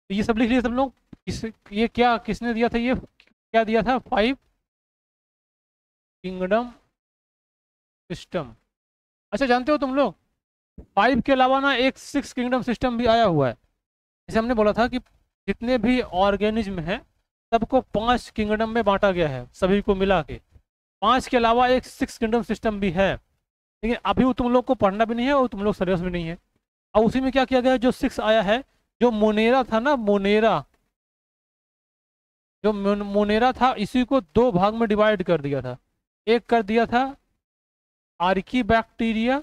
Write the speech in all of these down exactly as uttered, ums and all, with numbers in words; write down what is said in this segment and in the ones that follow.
तो ये सब लिख लिए सब लोग। किस ये क्या किसने दिया था, ये क्या दिया था, फाइव किंगडम सिस्टम। अच्छा जानते हो तुम लोग, फाइव के अलावा ना एक सिक्स किंगडम सिस्टम भी आया हुआ है। जैसे हमने बोला था कि जितने भी ऑर्गेनिज्म हैं सबको पांच किंगडम में बांटा गया है, सभी को मिला के। पांच के अलावा एक सिक्स किंगडम सिस्टम भी है, लेकिन अभी वो तुम लोग को पढ़ना भी नहीं है और तुम लोग सीरियस भी नहीं है। और उसी में क्या किया गया है, जो सिक्स आया है, जो मोनेरा था ना, मोनेरा, जो मोन- मोनेरा था, इसी को दो भाग में डिवाइड कर दिया था। एक कर दिया था आर्की बैक्टीरिया,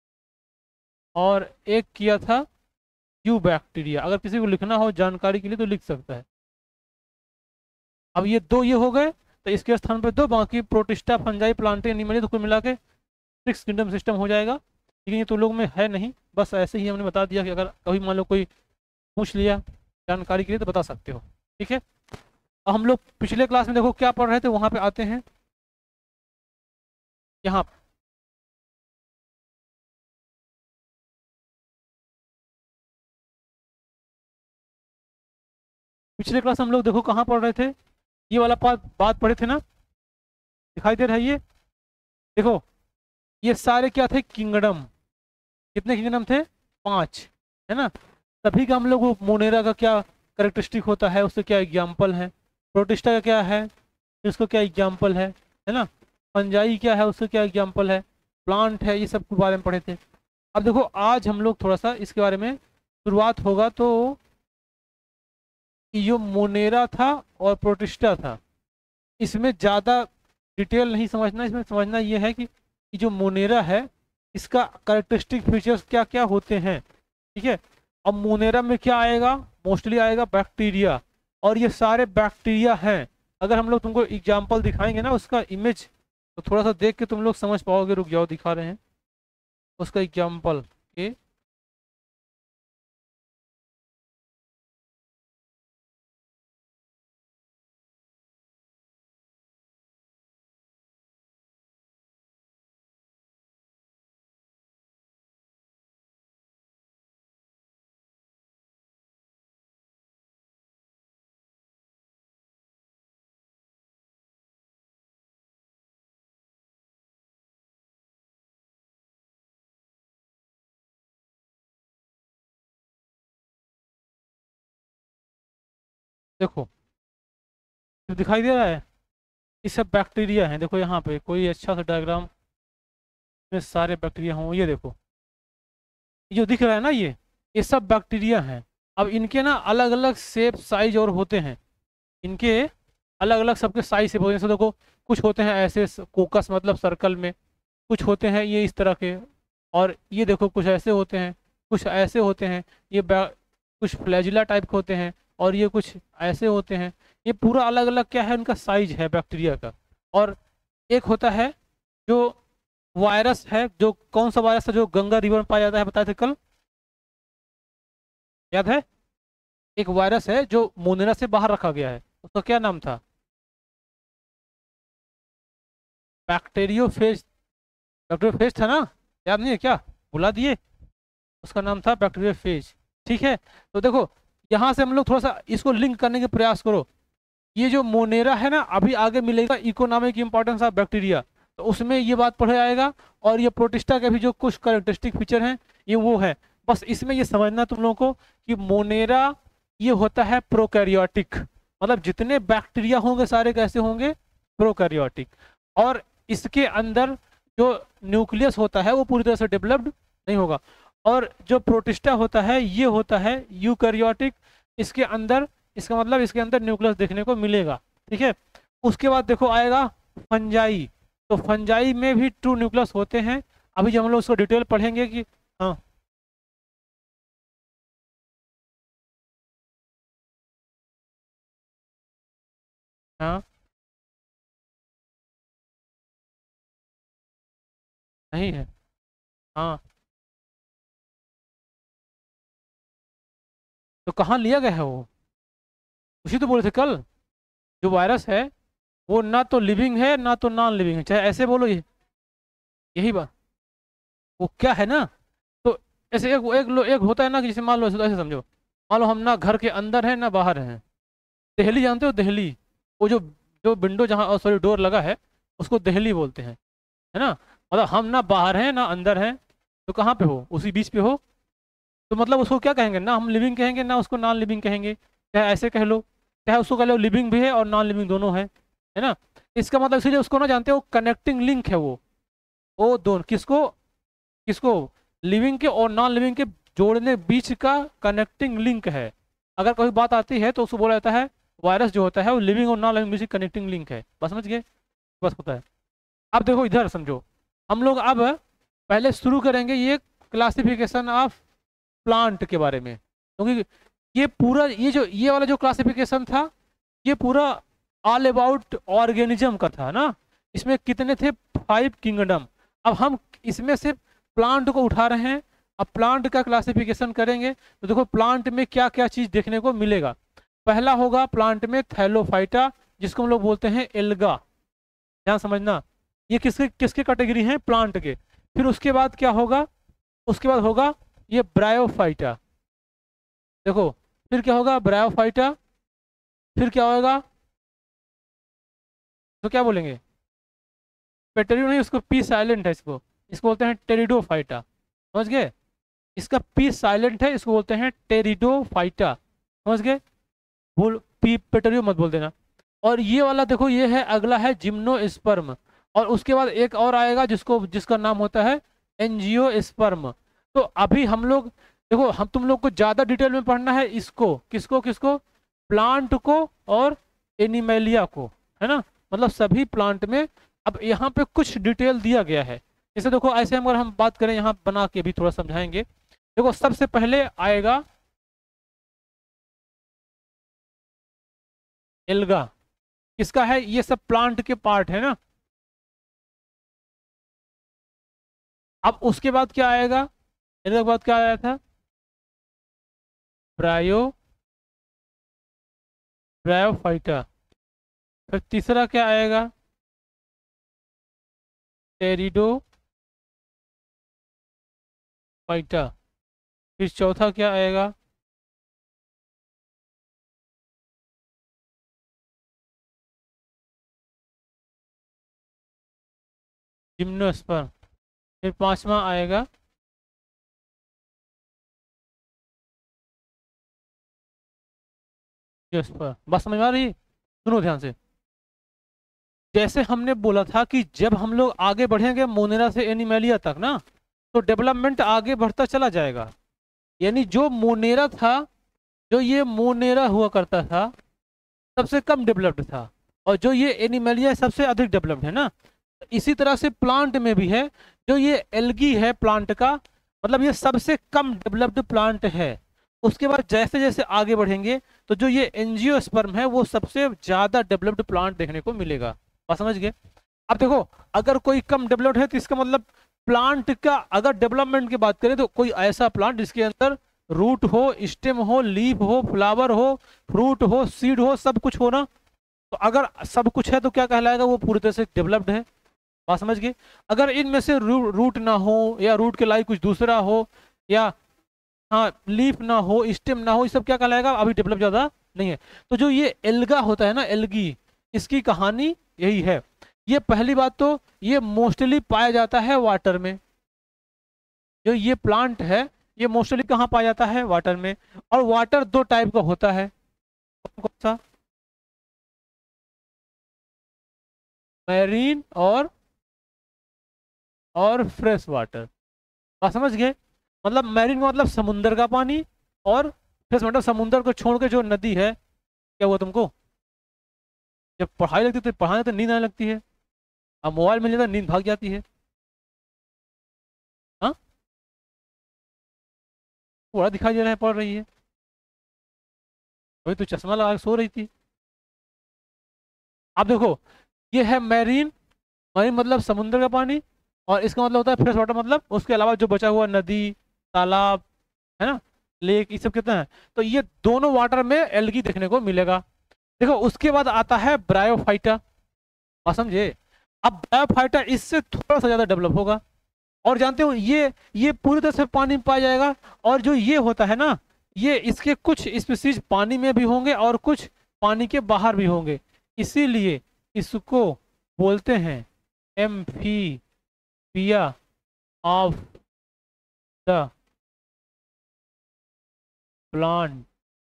और एक किया था यू बैक्टीरिया। अगर किसी को लिखना हो जानकारी के लिए तो लिख सकता है। अब ये दो ये हो गए, तो इसके स्थान पर दो, बाकी प्रोटिस्टा, फंजाई, प्लांटे, एनिमली, तो कुल मिला के सिक्स किंगडम सिस्टम हो जाएगा। लेकिन ये तो लोग में है नहीं, बस ऐसे ही हमने बता दिया कि अगर कभी मान लो कोई पूछ लिया जानकारी के लिए तो बता सकते हो। ठीक है, अब हम लोग पिछले क्लास में देखो क्या पढ़ रहे थे, वहां पे आते हैं। यहाँ पिछले क्लास हम लोग देखो कहाँ पढ़ रहे थे, ये वाला पार्ट बात पढ़े थे ना, दिखाई दे रहा है ये। देखो ये सारे क्या थे, किंगडम। कितने किंगडम थे, पांच, है ना। तभी का हम लोग वो मोनेरा का क्या करेक्टरिस्टिक होता है, उससे क्या एग्जाम्पल है, प्रोटिस्टा का क्या है, उसको क्या एग्जाम्पल है है ना। फंजाई क्या है, उसका क्या एग्जाम्पल है, प्लांट है, ये सब के बारे में पढ़े थे। अब देखो आज हम लोग थोड़ा सा इसके बारे में शुरुआत होगा। तो ये जो मोनेरा था और प्रोटिस्टा था, इसमें ज़्यादा डिटेल नहीं समझना। इसमें समझना ये है कि ये जो मोनेरा है इसका करेक्टरिस्टिक फीचर्स क्या क्या होते हैं। ठीक है, अब मोनेरा में क्या आएगा, मोस्टली आएगा बैक्टीरिया, और ये सारे बैक्टीरिया हैं। अगर हम लोग तुमको एग्जाम्पल दिखाएंगे ना उसका इमेज, तो थोड़ा सा देख के तुम लोग समझ पाओगे। रुक जाओ, दिखा रहे हैं उसका एग्जाम्पल। ओके, देखो तो दिखाई दे रहा है, ये सब बैक्टीरिया हैं। देखो यहाँ पे कोई अच्छा सा डायग्राम में सारे बैक्टीरिया हों, ये देखो, ये जो दिख रहा है ना, ये ये सब बैक्टीरिया हैं। अब इनके ना अलग अलग शेप, साइज और होते हैं। इनके अलग अलग सबके साइज से होते हैं। जैसे देखो कुछ होते हैं ऐसे कोकस मतलब सर्कल में, कुछ होते हैं ये इस तरह के, और ये देखो कुछ ऐसे होते हैं, कुछ ऐसे होते हैं। ये बै- कुछ फ्लैजिला टाइप के होते हैं, और ये कुछ ऐसे होते हैं। ये पूरा अलग अलग क्या है, उनका साइज है बैक्टीरिया का। और एक होता है जो वायरस है, जो कौन सा वायरस है जो गंगा रिवर में पाया जाता है, बताए थे कल, याद है। एक वायरस है जो मोनेरा से बाहर रखा गया है, उसका क्या नाम था, बैक्टीरियोफेज। बैक्टीरियोफेज था ना, याद नहीं है क्या, बुला दिए। उसका नाम था बैक्टीरियोफेज। ठीक है, तो देखो यहाँ से हम लोग थोड़ा सा इसको लिंक करने के प्रयास करो। ये जो मोनेरा है ना, अभी आगे मिलेगा इकोनॉमिक इंपॉर्टेंस ऑफ बैक्टीरिया, तो उसमें ये बात पढ़ा जाएगा। और ये प्रोटिस्टा के भी जो कुछ कैरेक्टरिस्टिक फीचर हैं ये वो है। बस इसमें ये समझना तुम लोगों को कि मोनेरा ये होता है प्रोकैरियोटिक, मतलब जितने बैक्टीरिया होंगे सारे कैसे होंगे, प्रोकैरियोटिक। और इसके अंदर जो न्यूक्लियस होता है वो पूरी तरह से डेवलप्ड नहीं होगा। और जो प्रोटिस्टा होता है ये होता है यूकैरियोटिक, इसके अंदर, इसका मतलब इसके अंदर न्यूक्लियस देखने को मिलेगा। ठीक है, उसके बाद देखो आएगा फंजाई। तो फंजाई में भी टू न्यूक्लियस होते हैं। अभी जब हम लोग उसको डिटेल पढ़ेंगे कि हाँ, हाँ, नहीं है, हाँ, तो कहाँ लिया गया है वो, उसी तो बोले थे कल। जो वायरस है वो ना तो लिविंग है ना तो नॉन लिविंग है, चाहे ऐसे बोलो, ये यही बात। वो क्या है ना, तो ऐसे एक एक लो एक होता है ना कि जैसे मान लो ऐसे ऐसे समझो, मान लो हम ना घर के अंदर हैं ना बाहर हैं। दहली जानते हो, दहली, वो जो जो विंडो जहाँ सॉरी डोर लगा है उसको दहली बोलते हैं, है ना। मतलब हम ना बाहर हैं ना अंदर हैं, तो कहाँ पे हो, उसी बीच पे हो। तो मतलब उसको क्या कहेंगे, ना हम लिविंग कहेंगे ना उसको नॉन लिविंग कहेंगे, चाहे ऐसे कह लो चाहे उसको कह लो लिविंग भी है और नॉन लिविंग दोनों है है ना। इसका मतलब इसीलिए उसको ना जानते हो, कनेक्टिंग लिंक है वो वो दोनों किसको किसको, लिविंग के और नॉन लिविंग के जोड़ने बीच का कनेक्टिंग लिंक है। अगर कोई बात आती है तो उसको बोला जाता है वायरस जो होता है वो लिविंग और नॉन लिविंग बीच कनेक्टिंग लिंक है। बस समझ गए, बस होता है। अब देखो इधर समझो, हम लोग अब पहले शुरू करेंगे ये क्लासिफिकेशन ऑफ प्लांट के बारे में, क्योंकि ये पूरा ये जो ये वाला जो क्लासिफिकेशन था ये पूरा ऑल अबाउट ऑर्गेनिज्म का था ना। इसमें कितने थे, फाइव किंगडम। अब हम इसमें से प्लांट को उठा रहे हैं, अब प्लांट का क्लासिफिकेशन करेंगे तो देखो प्लांट में क्या क्या चीज देखने को मिलेगा। पहला होगा प्लांट में थैलोफाइटा, जिसको हम लोग बोलते हैं एल्गा, ध्यान समझना। ये किसके किसके कैटेगरी हैं, प्लांट के। फिर उसके बाद क्या होगा, उसके बाद होगा ये ब्रायोफाइटा, देखो फिर क्या होगा ब्रायोफाइटा। फिर क्या होगा, तो क्या बोलेंगे, पेटेरियो नहीं, उसको पी साइलेंट है, इसको इसको बोलते हैं टेरिडोफाइटा, समझ गए। इसका पी साइलेंट है, इसको बोलते हैं टेरिडोफाइटा, समझ गए। भूल पी पेटेरियो मत बोल देना। और ये वाला देखो ये है, अगला है जिम्नोस्पर्म, और उसके बाद एक और आएगा जिसको जिसका नाम होता है एंजियोस्पर्म। तो अभी हम लोग देखो, हम तुम लोग को ज्यादा डिटेल में पढ़ना है इसको, किसको किसको, प्लांट को और एनिमेलिया को, है ना। मतलब सभी प्लांट में अब यहाँ पे कुछ डिटेल दिया गया है। जैसे देखो ऐसे हम अगर हम बात करें, यहाँ बना के भी थोड़ा समझाएंगे। देखो सबसे पहले आएगा एल्गा, किसका है, ये सब प्लांट के पार्ट है ना। अब उसके बाद क्या आएगा, एल्गा के बाद क्या आया था, ब्रायो ब्रायोफाइटा। फिर तीसरा क्या आएगा, टेरिडोफाइटा। फिर चौथा क्या आएगा, जिम्नोस्पर्म। फिर पांचवा आएगा जिम्नोस्पर्म। बस समझ में आ रही, सुनो ध्यान से। जैसे हमने बोला था कि जब हम लोग आगे बढ़ेंगे मोनेरा से एनिमेलिया तक ना, तो डेवलपमेंट आगे बढ़ता चला जाएगा। यानी जो मोनेरा था, जो ये मोनेरा हुआ करता था सबसे कम डेवलप्ड था, और जो ये एनिमेलिया सबसे अधिक डेवलप्ड है ना। इसी तरह से प्लांट में भी है, जो ये एल्गी है प्लांट का, मतलब ये सबसे कम डेवलप्ड प्लांट है। उसके बाद जैसे जैसे आगे बढ़ेंगे तो जो ये एंजियोस्पर्म है वो सबसे ज्यादा डेवलप्ड प्लांट देखने को मिलेगा। बात समझ गए। अब देखो अगर कोई कम डेवलप्ड है तो इसका मतलब प्लांट का अगर डेवलपमेंट की बात करें तो कोई ऐसा प्लांट जिसके अंदर रूट हो, स्टेम हो, लीफ हो, फ्लावर हो, फ्रूट हो, सीड हो, सब कुछ हो ना। तो अगर सब कुछ है तो क्या कहलाएगा, वो पूरी तरह से डेवलप्ड है। बात समझ गए। अगर इनमें से रू, रूट ना हो, या रूट के लायक कुछ दूसरा हो, या हाँ लीफ ना हो, स्टेम ना हो, ये सब क्या कहलाएगा, अभी डेवलप ज्यादा नहीं है। तो जो ये एल्गा होता है ना, एल्गी, इसकी कहानी यही है। ये पहली बात तो ये मोस्टली पाया जाता है वाटर में। जो ये प्लांट है ये मोस्टली कहाँ पाया जाता है, वाटर में। और वाटर दो टाइप का होता है, कौन कौन सा, मैरीन और और फ्रेश वाटर। बात समझ गए। मतलब मैरीन का मतलब समुंदर का पानी, और फ्रेश मतलब समुंदर को छोड़ के जो नदी है। क्या हुआ तुमको, जब पढ़ाई लगती है तो पढ़ाने तो नींद आने लगती है, अब मोबाइल मिल जाता है नींद भाग जाती है। हाँ थोड़ा दिखाई दे रहा है पढ़ रही है, वही तो चश्मा लगा के सो रही थी। अब देखो ये है मैरीन, मैरीन मतलब समुद्र का पानी, और इसका मतलब होता है फ्रेश वाटर, मतलब उसके अलावा जो बचा हुआ नदी, तालाब, है ना, लेक, ये सब कितना है। तो ये दोनों वाटर में एल्गी देखने को मिलेगा। देखो उसके बाद आता है ब्रायोफाइटा, बात समझे। अब ब्रायोफाइटा इससे थोड़ा सा ज्यादा डेवलप होगा। और जानते हो ये ये पूरी तरह से पानी में पाया जाएगा। और जो ये होता है ना, ये इसके कुछ स्पीसीज पानी में भी होंगे और कुछ पानी के बाहर भी होंगे, इसीलिए इसको बोलते हैं amphibia of the plant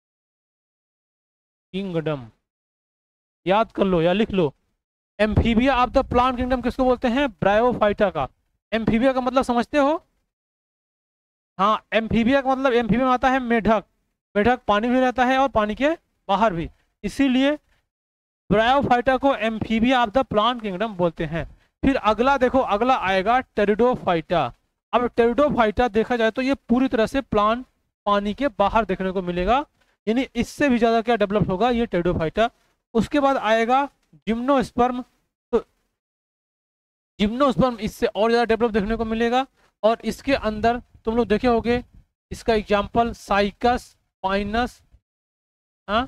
kingdom. याद कर लो या लिख लो, amphibia of the plant kingdom किसको बोलते हैं? ब्रायोफाइटा का। एम्फीबिया का मतलब समझते हो? हाँ, एम्फीबिया का मतलब, एम्फीबिया में आता है मेढक। मेढक पानी में रहता है और पानी के बाहर भी, इसीलिए ब्रायोफाइटा को amphibia of the plant kingdom बोलते हैं। फिर अगला देखो, अगला आएगा टेरिडोफाइटा। अब टेरिडोफाइटा देखा जाए तो ये पूरी तरह से प्लांट पानी के बाहर देखने को मिलेगा, यानी इससे भी ज्यादा क्या डेवलप होगा ये टेरिडोफाइटा। उसके बाद आएगा जिम्नोस्पर्म। तो जिम्नोस्पर्म इससे और ज्यादा डेवलप देखने को मिलेगा, और इसके अंदर तुम लोग देखे होगे, इसका एग्जाम्पल साइकस, पाइनस। हाँ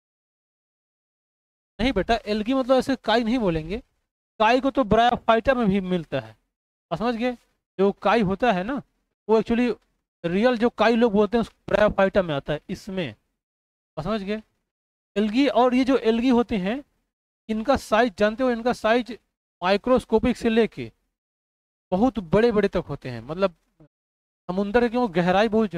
नहीं बेटा, एल्गी मतलब ऐसे काई नहीं बोलेंगे, काई को तो ब्रायोफाइटा में भी मिलता है, समझ गए? जो काई होता है ना, वो एक्चुअली रियल जो काई लोग बोलते हैं उस ब्रायोफाइटा में आता है, इसमें, समझ गए? एल्गी, और ये जो एल्गी होते हैं इनका साइज जानते हो, इनका साइज माइक्रोस्कोपिक से लेके बहुत बड़े बड़े तक होते हैं, मतलब समुंदर की वो गहराई बहुत।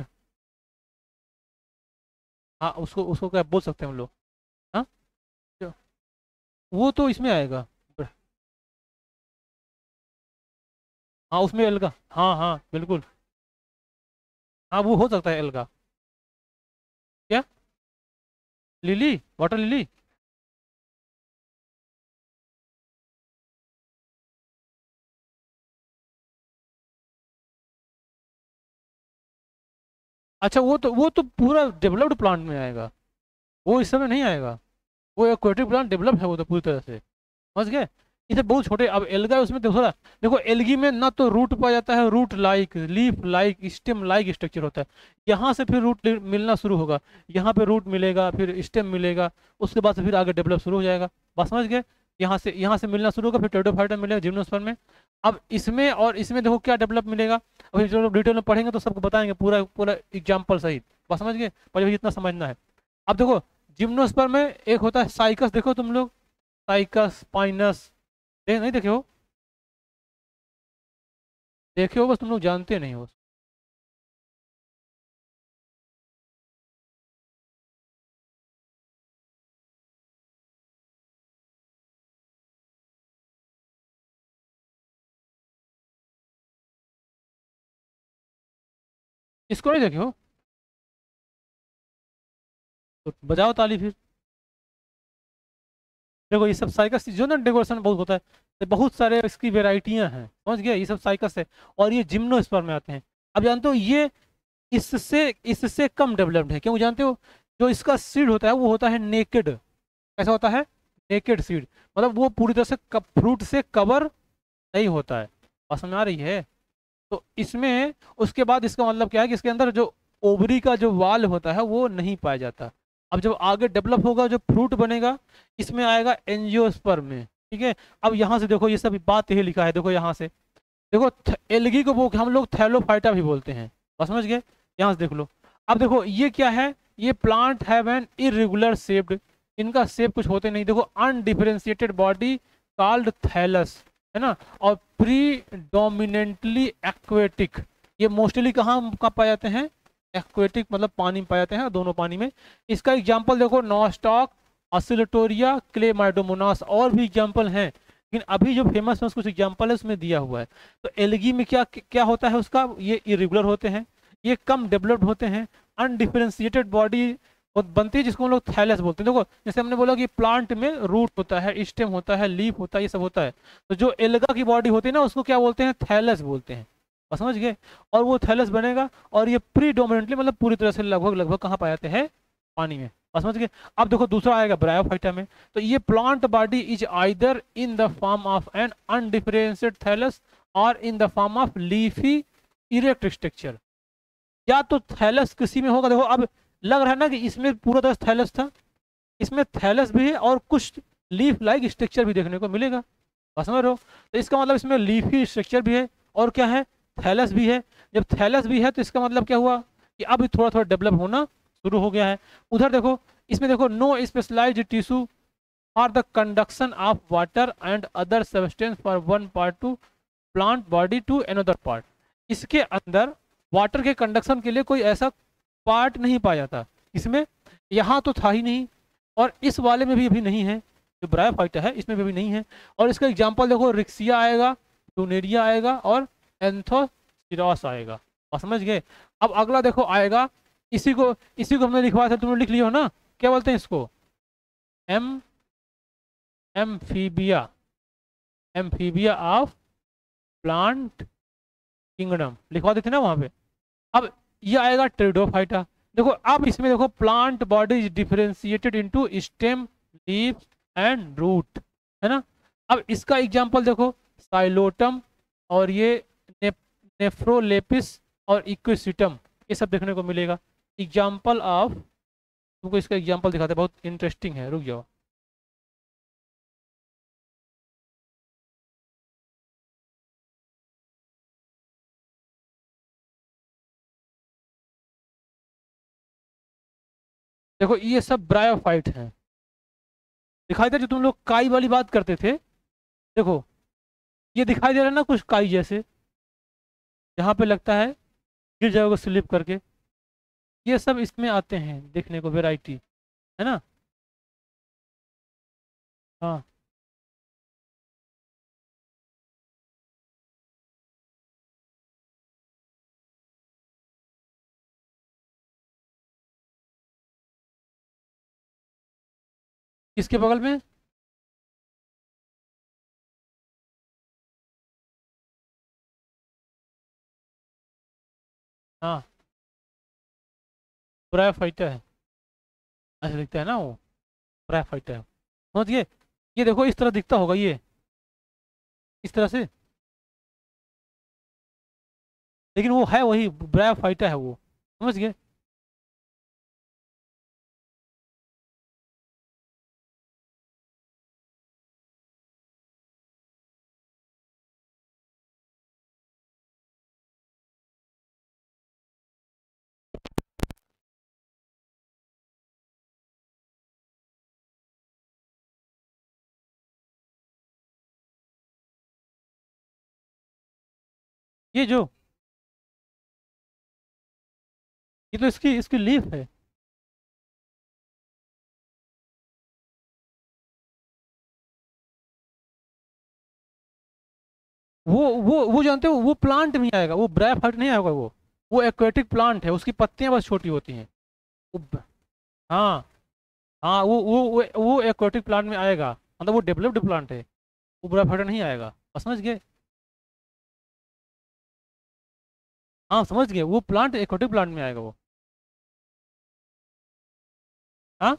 हाँ, उसको उसको क्या बोल सकते हैं हम लोग? हाँ, जो- वो तो इसमें आएगा। हाँ उसमें एल्गा, हाँ हाँ बिल्कुल, हाँ वो हो सकता है एल्गा। क्या? Lily, water lily? अच्छा, वो तो वो तो पूरा डेवलप्ड प्लांट में आएगा, वो इस समय नहीं आएगा। वो एक्वेटिक प्लांट डेवलप है वो तो पूरी तरह से, समझ गए? इसे बहुत छोटे, अब एल्गा है उसमें देखो ना, देखो एल्गी में ना तो रूट पाया जाता है, root like, leaf like, stem like structure होता है। यहाँ से फिर रूट मिलना शुरू होगा, यहाँ पे रूट मिलेगा, फिर स्टेम मिलेगा, उसके बाद से फिर आगे डेवलप शुरू हो जाएगा। बात समझ गए? यहाँ से यहाँ से मिलना शुरू होगा, फिर टेरिडोफाइटा मिलेगा जिम्नोस्पर्म में। अब इसमें और इसमें देखो क्या डेवलप मिलेगा, अभी जो डिटेल में पढ़ेंगे तो सबको बताएंगे पूरा पूरा एग्जाम्पल सहित। बात समझ गए? पहले इतना समझना है। अब देखो जिम्नोस्पर्म में एक होता है साइकस, देखो तुम लोग, साइकस, पाइनस, देख नहीं देखे हो? देखे हो, बस तुम लोग जानते नहीं हो। इसको नहीं देखे हो? तो बजाओ ताली फिर। देखो ये सब साइकस जो ना डेकोरेशन बहुत होता है, तो बहुत सारे इसकी वेराइटियां हैं, समझ गए? ये सब साइकस है, और ये जिम्नोस्पर्म में आते हैं। अब जानते हो ये इससे इससे कम डेवलप्ड है, क्यों जानते हो? जो इसका सीड होता है वो होता है नेकेड। कैसा होता है? नेकेड सीड, मतलब वो पूरी तरह से फ्रूट से कवर नहीं होता है। बात समझ आ रही है? तो इसमें उसके बाद इसका मतलब क्या है कि इसके अंदर जो ओवरी का जो वाल होता है वो नहीं पाया जाता। अब जब आगे डेवलप होगा, जो फ्रूट बनेगा, इसमें आएगा एंजियोस्पर्म में, ठीक है? अब यहाँ से देखो, ये सब बात यही लिखा है, देखो यहाँ से देखो, एल्गी को वो हम लोग थैलोफाइटा भी बोलते हैं, बस समझ गए? यहाँ से देख लो। अब देखो ये क्या है, ये plant have an irregular shaped, इनका शेप कुछ होते नहीं, देखो अनडिफरेंशिएटेड बॉडी कॉल्ड थैलस, है ना? और प्रीडोमिनेंटली एक्वेटिक, ये मोस्टली कहाँ कहाँ पाए जाते हैं? एक्वेटिक मतलब पानी में पाए जाते हैं, दोनों पानी में। इसका एग्जाम्पल देखो, नॉस्टॉक, ऑसिलेटोरिया, क्लेमाइडोमोनास, और भी एग्जाम्पल हैं, लेकिन अभी जो फेमस है कुछ एग्जाम्पल है उसमें दिया हुआ है। तो एल्गी में क्या क्या होता है उसका, ये इरेगुलर होते हैं, ये कम डेवलप्ड होते हैं, अनडिफरेंशिएटेड बॉडी बनती है, जिसको हम लोग थैलस बोलते हैं। देखो जैसे हमने बोला कि प्लांट में रूट होता है, स्टेम होता है, लीफ होता है, ये सब होता है, तो जो एल्गा की बॉडी होती है ना उसको क्या बोलते हैं? थैलस बोलते हैं, और समझ गए? और वो थैलस बनेगा, और ये प्रीडोमिनेंटली मतलब पूरी तरह से लगभग लगभग कहाँ पाए जाते हैं? पानी में, और समझ गए? अब देखो दूसरा आएगा ब्रायोफाइटा में, तो ये plant body is either in the form of an undifferentiated thallus और in the form of leafy erect structure. या तो थैलस किसी में होगा, देखो अब लग रहा है ना कि इसमें पूरा तरह थैलस था, इसमें थैलस भी है और कुछ लीफ लाइक स्ट्रक्चर भी देखने को मिलेगा, बस समझ रहे हो? तो इसका मतलब इसमें लीफी स्ट्रक्चर भी है, और क्या है? थैलस भी है। जब थैलस भी है तो इसका मतलब क्या हुआ कि अब थोड़ा थोड़ा डेवलप होना शुरू हो गया है। उधर देखो, इसमें देखो, no specialised tissue for the conduction of water and other substance for one part to plant body to another part. इसके अंदर वाटर के कंडक्शन के लिए कोई ऐसा पार्ट नहीं पाया जाता। इसमें यहाँ तो था ही नहीं, और इस वाले में भी अभी नहीं है, जो ब्रायोफाइटा है इसमें भी अभी नहीं है। और इसका एग्जांपल देखो, रिक्सिया आएगा, प्लूमेरिया आएगा और एंथोसिरास आएगा। और समझ गए। अब अगला देखो आएगा, इसी को इसी को हमने लिखवाया था, तुमने लिख लिया हो ना, क्या बोलते हैं इसको, am amphibia, amphibia of plant kingdom लिखवा देते ना वहां पे। अब ये आएगा टेरिडोफाइटा। देखो अब इसमें देखो, plant body is differentiated into stem, leaf and root, है ना। अब इसका एग्जांपल देखो, साइलोटम और ये ने, नेफ्रोलेपिस और इक्विसिटम, ये सब देखने को मिलेगा। एग्जांपल ऑफ, तुमको इसका एग्जांपल दिखाते हैं, बहुत इंटरेस्टिंग है, रुक जाओ। देखो ये सब ब्रायोफाइट हैं, दिखाई दे, जो तुम लोग काई वाली बात करते थे। देखो ये दिखाई दे रहा है ना कुछ काई जैसे, यहाँ पे लगता है गिर जाओगे स्लिप करके, ये सब इसमें आते हैं देखने को, वेराइटी, है ना। हाँ, किसके बगल में, हाँ ब्रायोफाइटा है, ऐसा दिखता है ना वो, ब्रायोफाइटा है, समझिए। ये देखो इस तरह दिखता होगा, ये इस तरह से, लेकिन वो है वही ब्रायोफाइटा है वो, समझ गए। ये जो, ये तो इसकी इसकी लीफ है। वो वो वो जानते हो, वो प्लांट में आएगा, वो ब्रायोफाइट नहीं आएगा, वो वो एक्वेटिक प्लांट है, उसकी पत्तियां बस छोटी होती हैं। वो ब- हाँ, हाँ वो वो वो, वो एक्वेटिक प्लांट में आएगा, मतलब वो डेवलप्ड प्लांट है, वो ब्रायोफाइटा नहीं आएगा, बस समझ गए। हाँ समझ गए, वो प्लांट एक्वेटिक प्लांट में आएगा वो। हाँ,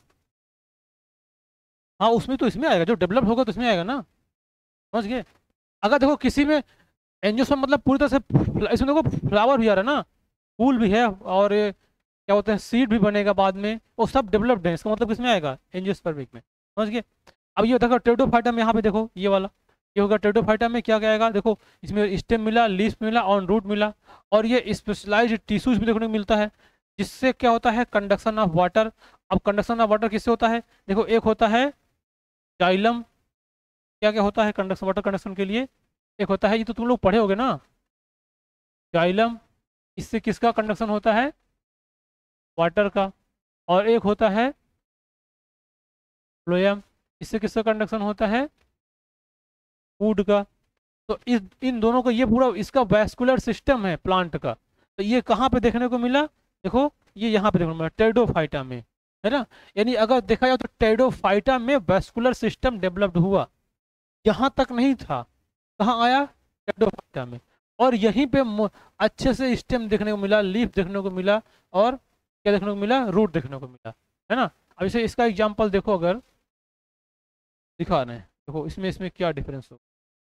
हाँ उसमें तो इसमें आएगा, जो डेवलप होगा तो इसमें आएगा ना, समझ गए। अगर देखो किसी में एंजियोस्पर्म, मतलब पूरी तरह से फ्ल- इसमें देखो फ्लावर भी आ रहा है ना, फूल भी है, और ये क्या बोलते हैं, सीड भी बनेगा बाद में, वो सब डेवलप्ड है, इसका मतलब किसमें आएगा, एंजियोस्पर्मिक में, समझ गए। अब ये देखो टेरिडोफाइटा में, यहाँ पे देखो ये वाला, ये होगा टेरिडोफाइटा में, क्या क्या आएगा देखो, इसमें स्टेम मिला, लीफ मिला और रूट मिला, और ये स्पेशलाइज्ड टिश्यूज भी देखने को मिलता है, जिससे क्या होता है, कंडक्शन ऑफ वाटर। अब कंडक्शन ऑफ वाटर किससे होता है, देखो एक होता है जाइलम, क्या क्या होता है कंडक्शन, वाटर कंडक्शन के लिए, एक होता है, ये तो तुम लोग पढ़े होगे ना, जाइलम, इससे किसका कंडक्शन होता है, वाटर का। और एक होता है फ्लोएम, इससे किसका कंडक्शन होता है, फूड का। तो इस इन दोनों का, ये पूरा इसका वैस्कुलर सिस्टम है प्लांट का। तो ये कहाँ पे देखने को मिला, देखो ये यहाँ पे देखने को मिला टेरिडोफाइटा में, है ना। यानी अगर देखा जाए तो टेरिडोफाइटा में वैस्कुलर सिस्टम डेवलप्ड हुआ, यहाँ तक नहीं था, कहाँ आया, टेरिडोफाइटा में। और यहीं पे मो- अच्छे से स्टेम देखने को मिला, लीफ देखने को मिला, और क्या देखने को मिला, रूट देखने को मिला, है ना। अब इसे इसका एग्जाम्पल देखो, अगर दिखा रहे हैं, देखो इसमें इसमें क्या डिफरेंस हो।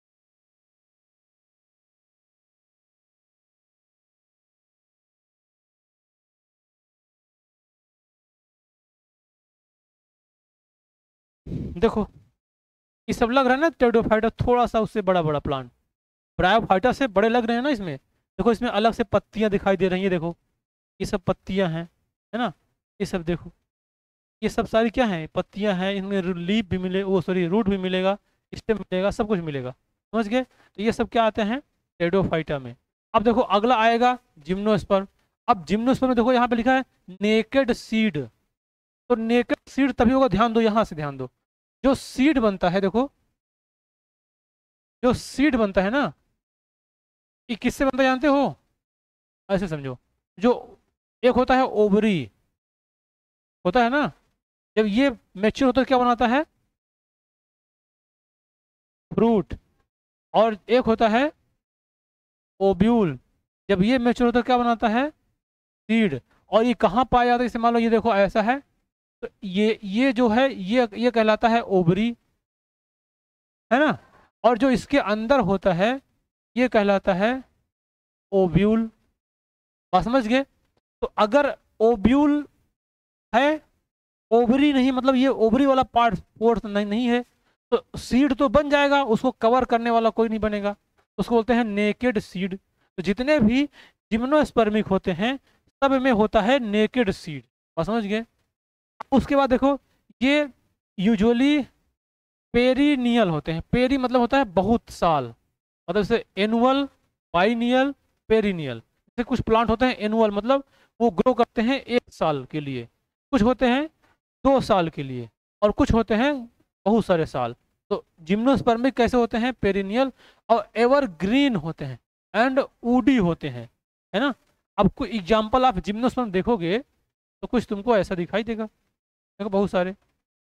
देखो ये सब लग रहा है ना, टेरिडोफाइटा थोड़ा सा उससे बड़ा बड़ा प्लांट, ब्रायोफाइटा से बड़े लग रहे हैं ना इसमें। देखो इसमें अलग से पत्तियां दिखाई दे रही हैं, देखो ये सब पत्तियां हैं, है ना। ये सब देखो, ये सब सारी क्या है, पत्तियां हैं, इनमें लीफ भी मिले, वो सॉरी रूट भी मिलेगा, स्टेम मिलेगा, सब कुछ मिलेगा। समझ गए? तो ये सब क्या आते हैं टेरिडोफाइटा में। अब देखो अगला आएगा जिम्नोस्पर्म। अब जिम्नोस्पर्म में देखो यहाँ पे लिखा है नेकेड सीड। तो नेकेड सीड तभी होगा, ध्यान दो, यहाँ से ध्यान दो। जो सीड बनता है देखो, जो सीड बनता है ना, ये किससे बनता है जानते हो? ऐसे समझो, जो एक होता है ओवरी, होता है ना, जब ये मैच्योर होता है क्या बनाता है? फ्रूट। और एक होता है ओब्यूल, जब ये मैच्योर होता है क्या बनाता है? सीड। और ये कहाँ पाया जाता है? इसे मान लो ये देखो ऐसा है, तो ये ये जो है ये ये कहलाता है ओवरी, है ना। और जो इसके अंदर होता है ये कहलाता है ओब्यूल। बात समझ गए? तो अगर ओब्यूल है, ओवरी नहीं, मतलब ये ओवरी वाला पार्ट पोर्ट नहीं, नहीं है, तो सीड तो बन जाएगा, उसको कवर करने वाला कोई नहीं बनेगा, उसको बोलते हैं नेकेड सीड। तो जितने भी जिम्नोस्पर्मिक होते हैं सब में होता है नेकेड सीड। बात समझ गए? उसके बाद देखो ये यूजुअली पेरिनियल होते हैं। पेरी मतलब होता है बहुत साल, मतलब जैसे एनुअल, बाइनियल, पेरिनियल। जैसे कुछ प्लांट होते हैं एनुअल, मतलब वो ग्रो करते हैं एक साल के लिए, कुछ होते हैं दो साल के लिए, और कुछ होते हैं बहुत सारे साल। तो जिम्नोस्पर्मिक कैसे होते हैं? पेरिनियल और एवरग्रीन होते हैं, एंड ऊडी होते हैं, है ना। अब कोई एग्जाम्पल आप जिम्नोस्पर्म देखोगे तो कुछ तुमको ऐसा दिखाई देगा, देखो बहुत सारे।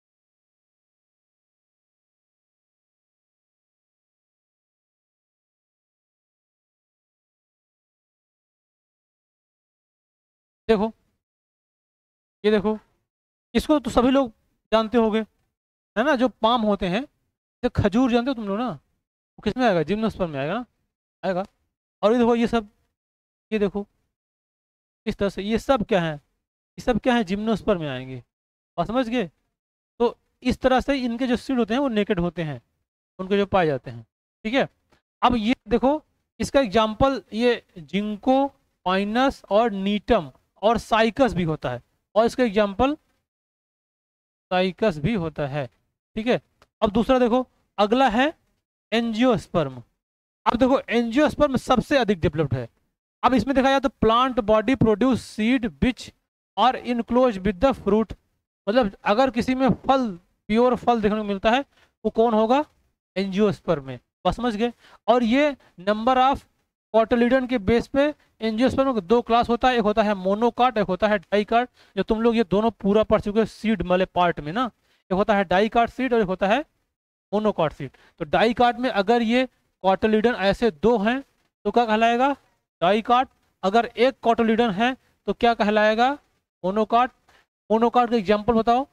देखो ये देखो, इसको तो सभी लोग जानते होंगे, है ना, जो पाम होते हैं, जो खजूर जानते हो तुम लोग ना, वो किस में आएगा? जिम्नोस्पर्म में आएगा ना, आएगा। और ये देखो ये सब, ये देखो इस तरह से, ये सब क्या है? ये सब क्या है? जिम्नोस्पर्म में आएंगे। और समझ गए? तो इस तरह से इनके जो सीड होते हैं वो नेकेड होते हैं, उनके जो पाए जाते हैं। ठीक है। अब ये देखो, इसका एग्जाम्पल ये जिंको, पाइनस और नीटम और साइकस भी होता है, और इसका एग्जाम्पल साइकस भी होता है। ठीक है। अब दूसरा देखो, अगला है एंजियोस्पर्म। अब देखो एंजियोस्पर्म सबसे अधिक डेवलप्ड है। अब इसमें देखा जाए तो plant body produce seed which are enclose with the fruit. मतलब अगर किसी में फल, प्योर फल देखने को मिलता है, वो कौन होगा? एंजियोस्पर्म में। बस समझ गए? और ये नंबर ऑफ कॉटलीडन के बेस पे एंजियोस्पर्म दो क्लास होता है, एक होता है मोनोकाट, एक होता है डाइकाट। जो तुम लोग ये दोनों पूरा पढ़ चुके हो सीड वाले पार्ट में ना, एक होता है डाइकाट सीड और एक होता है मोनोकाट सीड। तो डाइकाट में अगर ये कॉटलीडन ऐसे दो हैं तो क्या कहलाएगा? डाइकाट। अगर एक कॉटलीडन है तो क्या कहलाएगा? मोनोकाट। मोनोकाट का एग्जाम्पल बताओ।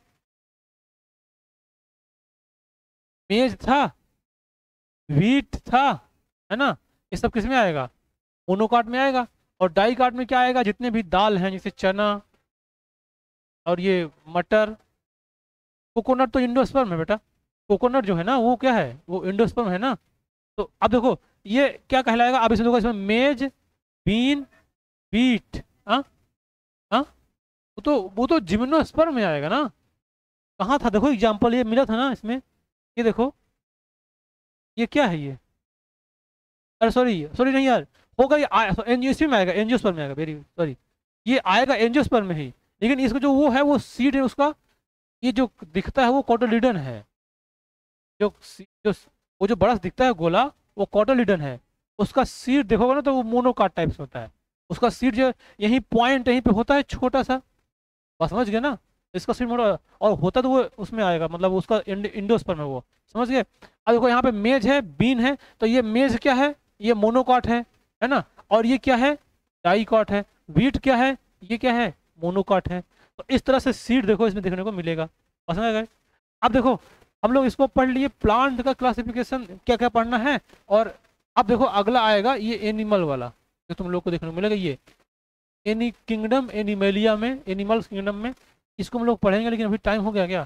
मेज था, व्हीट था, है ना, ये सब किस में आएगा? मोनोकाट में आएगा। और डाई काट में क्या आएगा? जितने भी दाल हैं, जैसे चना और ये मटर। कोकोनट तो इंडोस्पर्म है बेटा, कोकोनट जो है ना वो क्या है? वो इंडोस्पर्म है ना। तो अब देखो ये क्या कहलाएगा? अब इसमें देखो, इसमें मेज, बीन, बीट, हाँ हाँ, वो तो वो तो जिम्नोस्पर्म में आएगा ना। कहाँ था देखो एग्जाम्पल, ये मिला था ना इसमें। ये देखो ये क्या है ये? अरे सॉरी सॉरी नहीं यार, होगा ये एंजियोस्पर्म में आएगा, एंजियोस्पर्म में आएगा, वेरी सॉरी, ये आएगा एंजियोस्पर्म में ही। लेकिन इसका जो वो है वो सीड है उसका, ये जो दिखता है वो कॉटोलिडन है। जो सी- जो वो जो बड़ा सा दिखता है गोला, वो कॉटोलिडन है। उसका सीड देखोगे ना तो वो मोनोकाट टाइप से होता है। उसका सीड जो यही पॉइंट यहीं पे होता है छोटा सा, बस समझ गए ना। इसका सीड मोटा और होता तो वो उसमें आएगा, मतलब उसका इंडोस्पर्म है वो। समझ गए? अब देखो यहाँ पे मेज है, बीन है, तो ये मेज क्या है? ये मोनोकाट है है ना। और ये क्या है? डाइकाट है। व्हीट क्या है? ये क्या है? मोनोकाट है। तो इस तरह से सीड देखो इसमें देखने को मिलेगा। समझ गए? अब देखो हम लोग इसको पढ़ लिए, प्लांट का क्लासिफिकेशन क्या क्या पढ़ना है। और अब देखो अगला आएगा ये एनिमल वाला, जो तुम लोग को देखने को मिलेगा, ये एनी किंगडम एनिमेलिया में, एनिमल्स किंगडम में। इसको हम लोग पढ़ेंगे, लेकिन अभी टाइम हो गया क्या?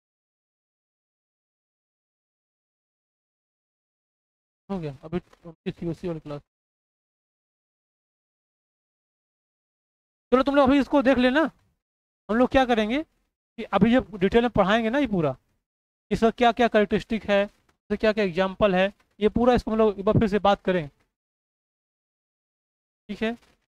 हो गया अभी सीओसी वाली क्लास। चलो तुम लोग अभी इसको देख लेना, हम लोग क्या करेंगे कि अभी जब डिटेल में पढ़ाएंगे ना ये पूरा, इसका क्या क्या करेक्टरिस्टिक है, इसका क्या क्या एग्जाम्पल है, ये पूरा इसको हम लोग एक बार फिर से बात करें, ठीक है।